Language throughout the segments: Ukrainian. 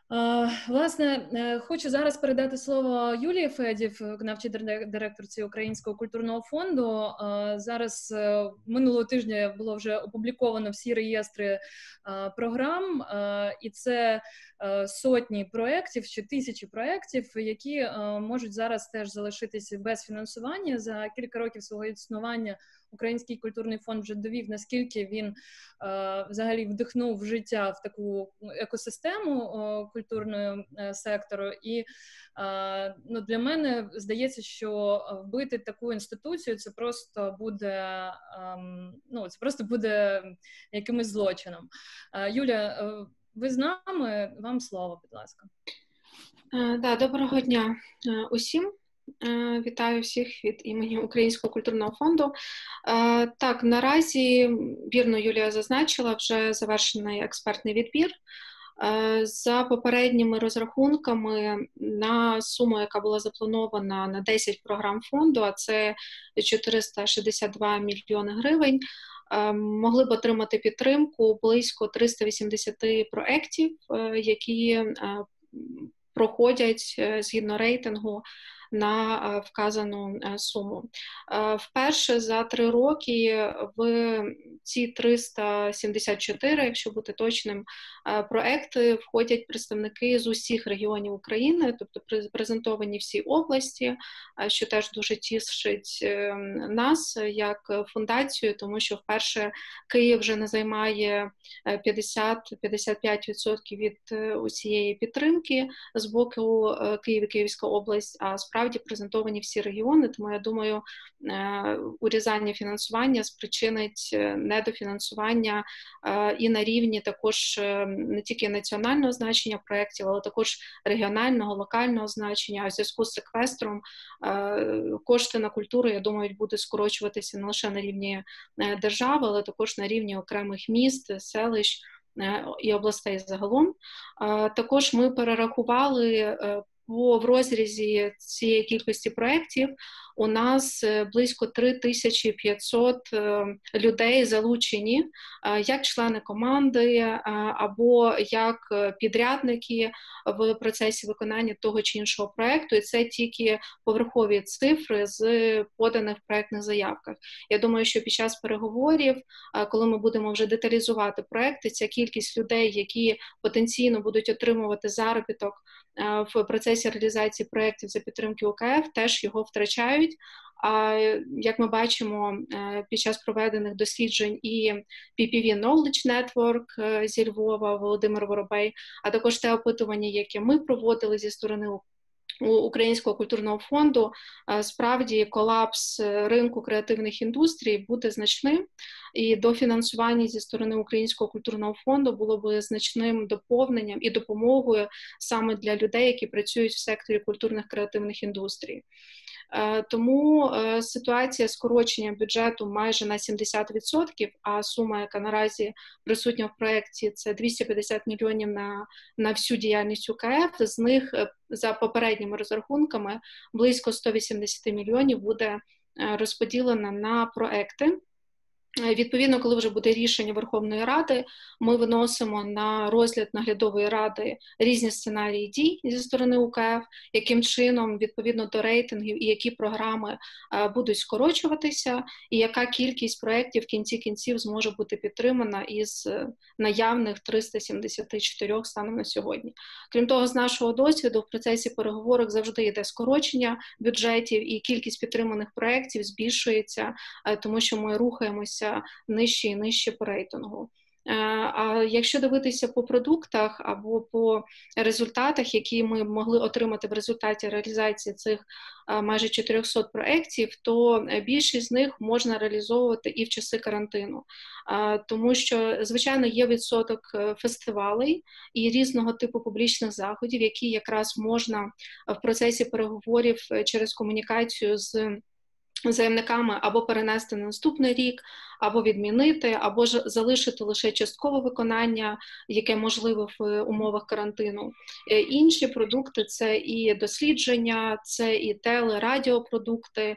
Власне, хочу зараз передати слово Юлії Федів, виконавчій директорці Українського культурного фонду. Зараз минулого тижня було вже опубліковано всі реєстри програм, і це сотні проєктів чи тисячі проєктів, які можуть зараз теж залишитися без фінансування. За кілька років свого існування Український культурний фонд вже довів, наскільки він взагалі вдихнув життя в таку екосистему культурного сектору. І для мене здається, що вбити таку інституцію це просто буде якимось злочином. Юля, ви з нами? Вам слово, будь ласка. Доброго дня усім. Вітаю всіх від імені Українського культурного фонду. Так, наразі, вірно Юлія зазначила, вже завершений експертний відбір. За попередніми розрахунками на суму, яка була запланована на 10 програм фонду, а це 462 мільйони гривень, могли б отримати підтримку близько 380 проєктів, які проходять згідно рейтингу на вказану суму. Вперше за 3 роки в ці 374, якщо бути точним, проекти входять представники з усіх регіонів України, тобто презентовані всі області, що теж дуже тішить нас як фундацію, тому що вперше Київ вже не займає 50-55% від усієї підтримки з боку Київ і Київська область, а справді презентовані всі регіони, тому я думаю, урізання фінансування спричинить недофінансування і на рівні також не тільки національного значення проєктів, але також регіонального, локального значення. А в зв'язку з секвестром кошти на культуру, я думаю, буде скорочуватися не лише на рівні держави, але також на рівні окремих міст, селищ і областей загалом. Також ми перерахували в розрізі цієї кількості проєктів у нас близько 3500 людей залучені як члени команди або як підрядники в процесі виконання того чи іншого проєкту. І це тільки поверхові цифри з поданих в проєктних заявках. Я думаю, що під час переговорів, коли ми будемо вже деталізувати проєкти, ця кількість людей, які потенційно будуть отримувати заробіток в процесі реалізації проєктів за підтримки УКФ, теж його втрачають. А як ми бачимо під час проведених досліджень і PPV Knowledge Network зі Львова, Володимир Воробей, а також те опитування, яке ми проводили зі сторони Українського культурного фонду, справді колапс ринку креативних індустрій буде значним, і дофінансування зі сторони Українського культурного фонду було б значним доповненням і допомогою саме для людей, які працюють в секторі культурних креативних індустрій. Тому ситуація скорочення бюджету майже на 70%, а сума, яка наразі присутня в проєкті, це 250 мільйонів на всю діяльність УКФ. З них, за попередніми розрахунками, близько 180 мільйонів буде розподілено на проекти. Відповідно, коли вже буде рішення Верховної Ради, ми виносимо на розгляд наглядової ради різні сценарії дій зі сторони УКФ, яким чином, відповідно до рейтингів і які програми будуть скорочуватися, і яка кількість проєктів в кінці кінців зможе бути підтримана із наявних 374 станом на сьогодні. Крім того, з нашого досвіду в процесі переговорок завжди йде скорочення бюджетів, і кількість підтриманих проєктів збільшується, тому що ми рухаємося нижче і нижче по рейтингу. А якщо дивитися по продуктах або по результатах, які ми могли отримати в результаті реалізації цих майже 400 проєктів, то більшість з них можна реалізовувати і в часи карантину. Тому що, звичайно, є відсоток фестивалей і різного типу публічних заходів, які якраз можна в процесі переговорів через комунікацію з заявниками або перенести на наступний рік, або відмінити, або ж залишити лише часткове виконання, яке можливе в умовах карантину. Інші продукти – це і дослідження, це і телерадіопродукти,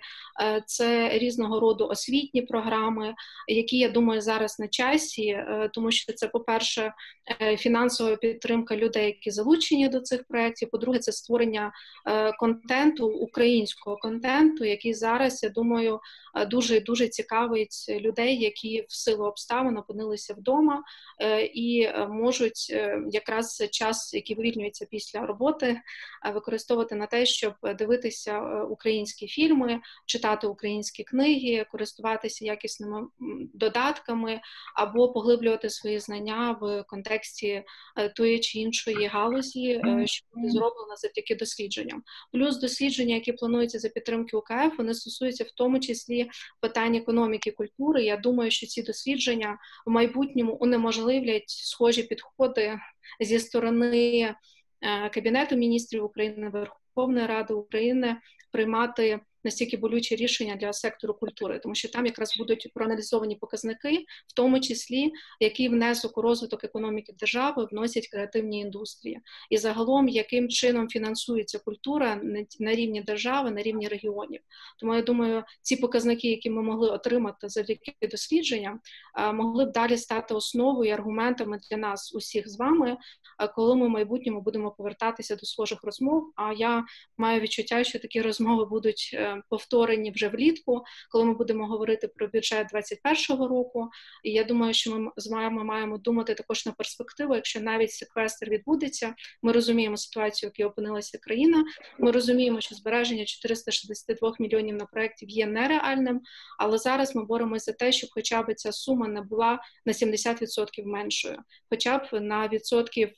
це різного роду освітні програми, які, я думаю, зараз на часі, тому що це, по-перше, фінансова підтримка людей, які залучені до цих проєктів, по-друге, це створення контенту, українського контенту, який зараз, я думаю, дуже цікавить людей, які в силу обставин опинилися вдома і можуть якраз час, який вивільнюється після роботи, використовувати на те, щоб дивитися українські фільми, читати українські книги, користуватися якісними додатками або поглиблювати свої знання в контексті тої чи іншої галузі, що буде зроблено завдяки дослідженням. Плюс дослідження, які плануються за підтримки УКФ, вони стосуються в тому числі питань економіки, культури. Я думаю, що ці дослідження в майбутньому унеможливлять схожі підходи зі сторони Кабінету міністрів України, Верховної Ради України приймати настільки болючі рішення для сектору культури, тому що там якраз будуть проаналізовані показники, в тому числі, який внесок у розвиток економіки держави вносять креативні індустрії. І загалом, яким чином фінансується культура на рівні держави, на рівні регіонів. Тому, я думаю, ці показники, які ми могли отримати завдяки дослідженням, могли б далі стати основою і аргументами для нас усіх з вами, коли ми в майбутньому будемо повертатися до схожих розмов. А я маю відчуття, що такі розмови будуть повторені вже влітку, коли ми будемо говорити про бюджет 2021 року. І я думаю, що ми з вами маємо думати також на перспективу, якщо навіть секвестр відбудеться, ми розуміємо ситуацію, в якій опинилася країна, ми розуміємо, що збереження 462 мільйонів на проєктів є нереальним, але зараз ми боремося за те, щоб хоча б ця сума не була на 70% меншою, хоча б на відсотків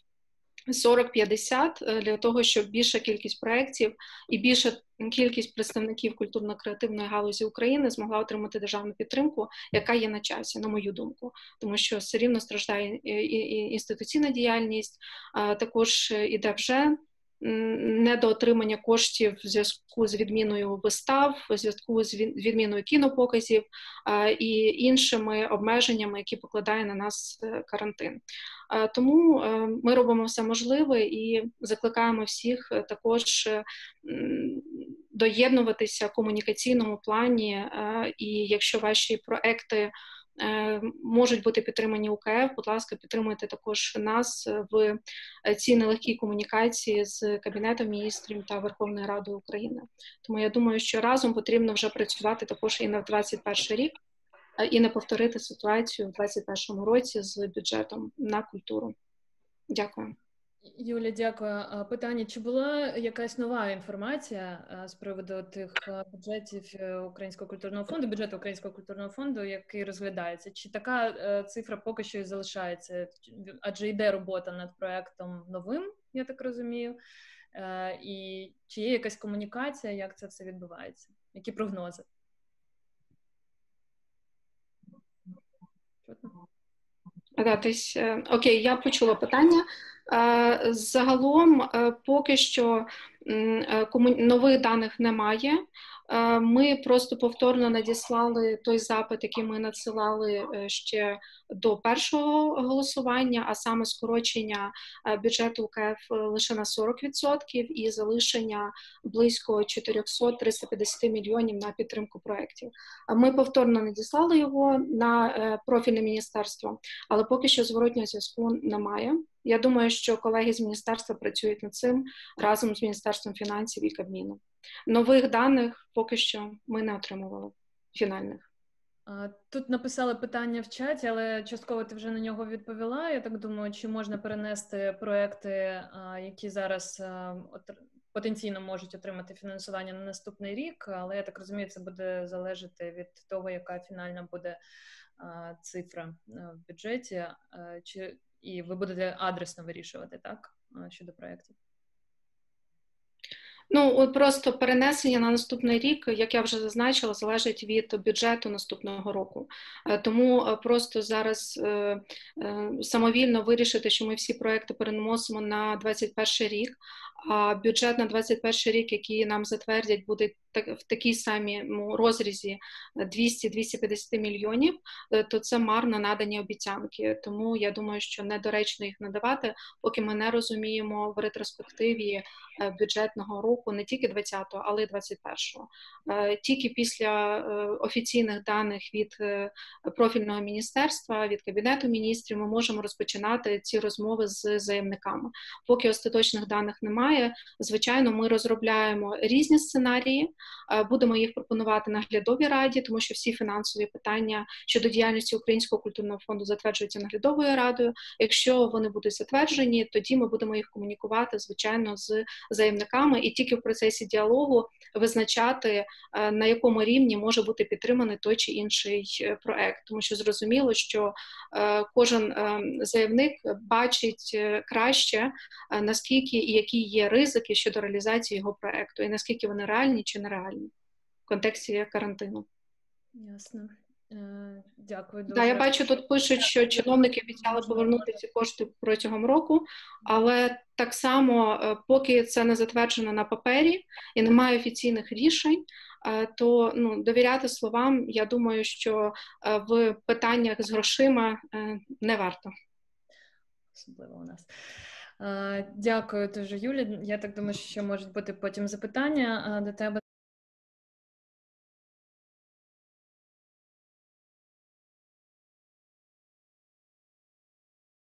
40-50, для того, щоб більша кількість проєктів і більша кількість представників культурно-креативної галузі України змогла отримати державну підтримку, яка є на часі, на мою думку. Тому що все рівно страждає і інституційна діяльність, також іде вже недоотримання коштів в зв'язку з відміною вистав, в зв'язку з відміною кінопоказів і іншими обмеженнями, які покладає на нас карантин. Тому ми робимо все можливе і закликаємо всіх також доєднуватися в комунікаційному плані, і якщо ваші проекти можуть бути підтримані УКФ, будь ласка, підтримуйте також нас в цій нелегкій комунікації з Кабінетом міністрів та Верховною Радою України. Тому я думаю, що разом потрібно вже працювати також і на 2021 рік, і не повторити ситуацію в 2021 році з бюджетом на культуру. Дякую. Юля, дякую. Питання, чи була якась нова інформація з приводу тих бюджетів Українського культурного фонду, бюджету Українського культурного фонду, який розглядається? Чи така цифра поки що і залишається? Адже йде робота над проєктом новим, я так розумію. І чи є якась комунікація, як це все відбувається? Які прогнози? Окей, я почула питання. Загалом, поки що нових даних немає. Ми просто повторно надіслали той запит, який ми надсилали ще до першого голосування, а саме скорочення бюджету УКФ лише на 40% і залишення близько 400-350 мільйонів на підтримку проєктів. Ми повторно надіслали його на профільне міністерство, але поки що зворотнього зв'язку немає. Я думаю, що колеги з міністерства працюють над цим разом з Міністерством фінансів і Кабміном. Нових даних поки що ми не отримували, фінальних. Тут написали питання в чаті, але частково ти вже на нього відповіла. Я так думаю, чи можна перенести проекти, які зараз потенційно можуть отримати фінансування на наступний рік, але я так розумію, це буде залежати від того, яка фінальна буде цифра в бюджеті, і ви будете адресно вирішувати, так, щодо проєктів? Ну, просто перенесення на наступний рік, як я вже зазначила, залежить від бюджету наступного року. Тому просто зараз самовільно вирішити, що ми всі проекти переносимо на 2021 рік, а бюджет на 2021 рік, який нам затвердять, буде в такій самому розрізі 200-250 мільйонів, то це марно надані обіцянки. Тому я думаю, що недоречно їх надавати, поки ми не розуміємо в ретроспективі бюджетного року не тільки 20-го, але й 21-го. Тільки після офіційних даних від профільного міністерства, від Кабінету міністрів ми можемо розпочинати ці розмови з заявниками. Поки остаточних даних немає, звичайно, ми розробляємо різні сценарії, будемо їх пропонувати наглядовій раді, тому що всі фінансові питання щодо діяльності Українського культурного фонду затверджуються наглядовою радою. Якщо вони будуть затверджені, тоді ми будемо їх комунікувати, звичайно, з заявниками і тільки в процесі діалогу визначати, на якому рівні може бути підтриманий той чи інший проект. Тому що зрозуміло, що кожен заявник бачить краще, наскільки і які є ризики щодо реалізації його проекту, і наскільки вони реальні чи нереальні в контексті карантину. Ясно. Дякую дуже. Да, я бачу, тут пишуть, що чиновники обіцяли повернути ці кошти протягом року, але так само, поки це не затверджено на папері і немає офіційних рішень, то довіряти словам, я думаю, що в питаннях з грошима не варто. Особливо у нас. Дякую дуже, Юлі. Я так думаю, що можуть бути потім запитання до тебе.